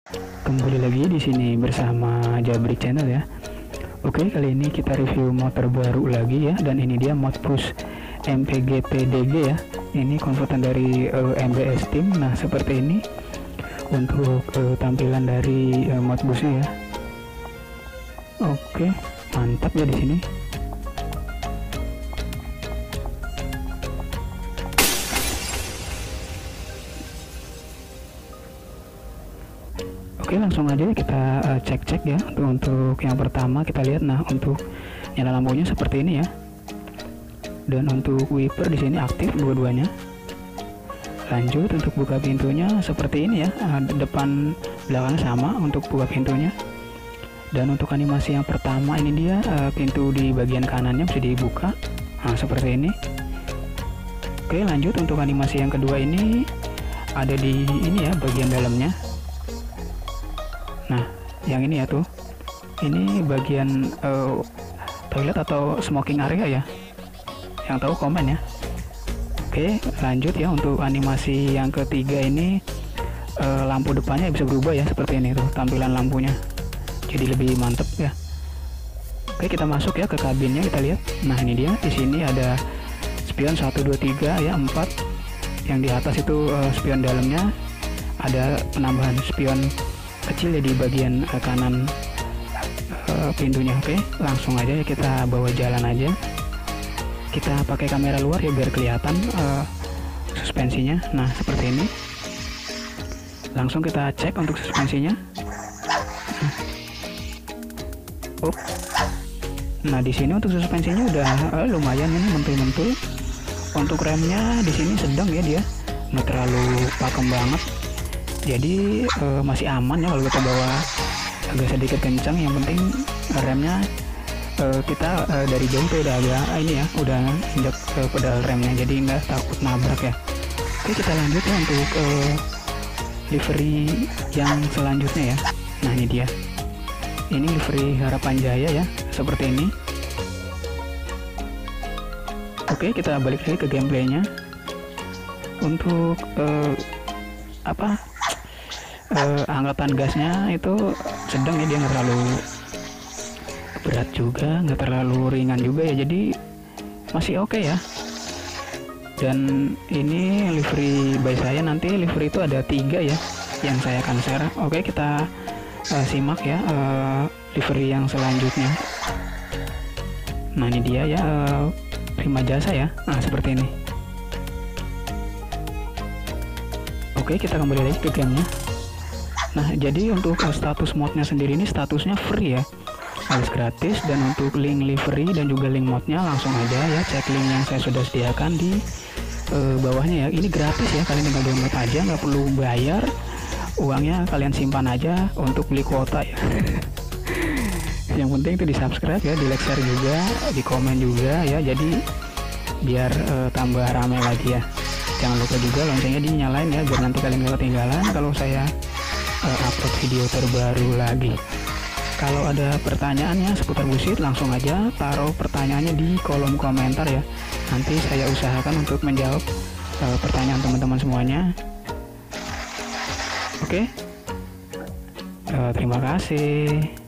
Kembali lagi di sini bersama Jabri Channel ya. Oke, kali ini kita review mod terbaru lagi ya, dan ini dia mod push MPGPDG ya. Ini konvertan dari MBS Team. Nah, seperti ini untuk tampilan dari mod pushnya ya. Oke, mantap ya di sini. Oke, langsung aja kita cek-cek ya. Untuk yang pertama kita lihat, nah untuk nyala lampunya seperti ini ya. Dan untuk wiper di sini aktif dua-duanya. Lanjut untuk buka pintunya seperti ini ya. Depan belakang sama untuk buka pintunya. Dan untuk animasi yang pertama ini dia pintu di bagian kanannya bisa dibuka. Nah, seperti ini. Oke, lanjut untuk animasi yang kedua ini ada di ini ya, bagian dalamnya. Nah, yang ini ya tuh, ini bagian toilet atau smoking area ya. Yang tahu komen ya. Oke, lanjut ya untuk animasi yang ketiga ini, lampu depannya bisa berubah ya, seperti ini tuh tampilan lampunya. Jadi lebih mantep ya. Oke, kita masuk ya ke kabinnya, kita lihat. Nah, ini dia. Di sini ada spion 1 2 3 ya, 4. Yang di atas itu spion dalamnya. Ada penambahan spion kecil ya di bagian kanan pintunya. Oke, langsung aja ya kita bawa jalan aja. Kita pakai kamera luar ya biar kelihatan suspensinya. Nah, seperti ini. Langsung kita cek untuk suspensinya. Nah, di sini untuk suspensinya udah lumayan ini, mentul-mentul. Untuk remnya di sini sedang ya dia, nggak terlalu pakem banget. Jadi masih aman ya kalau kita bawa agak sedikit kencang. Yang penting remnya kita dari jauh tuh udah agak ini ya, udah injak pedal remnya, jadi nggak takut nabrak ya. Oke, kita lanjut ya untuk livery yang selanjutnya ya. Nah, ini dia. Ini livery Harapan Jaya ya, seperti ini. Oke, kita balik lagi ke gameplaynya. Untuk angkatan gasnya itu sedang ya, dia nggak terlalu berat juga, nggak terlalu ringan juga ya, jadi masih oke ya. Dan ini livery by saya, nanti livery itu ada 3 ya yang saya akan share. Oke, kita simak ya livery yang selanjutnya. Nah, ini dia ya, Prima Jasa ya. Nah, seperti ini. Oke, kita kembali lagi ke gamenya. Nah, jadi untuk status modnya sendiri ini statusnya free ya, alias gratis. Dan untuk link livery dan juga link modnya langsung aja ya cek link yang saya sudah sediakan di bawahnya ya. Ini gratis ya, kalian tinggal download aja, nggak perlu bayar. Uangnya kalian simpan aja untuk beli kuota ya. Yang penting itu di subscribe ya, di like, share juga, di komen juga ya, jadi biar tambah ramai lagi ya. Jangan lupa juga loncengnya dinyalain ya, biar nanti kalian gak ketinggalan kalau saya upload video terbaru lagi. Kalau ada pertanyaannya seputar busit, langsung aja taruh pertanyaannya di kolom komentar ya. Nanti saya usahakan untuk menjawab pertanyaan teman-teman semuanya. Oke, terima kasih.